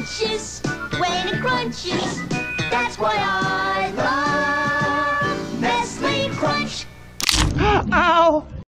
crunches when it crunches. That's why I love Nestle Crunch. Ow!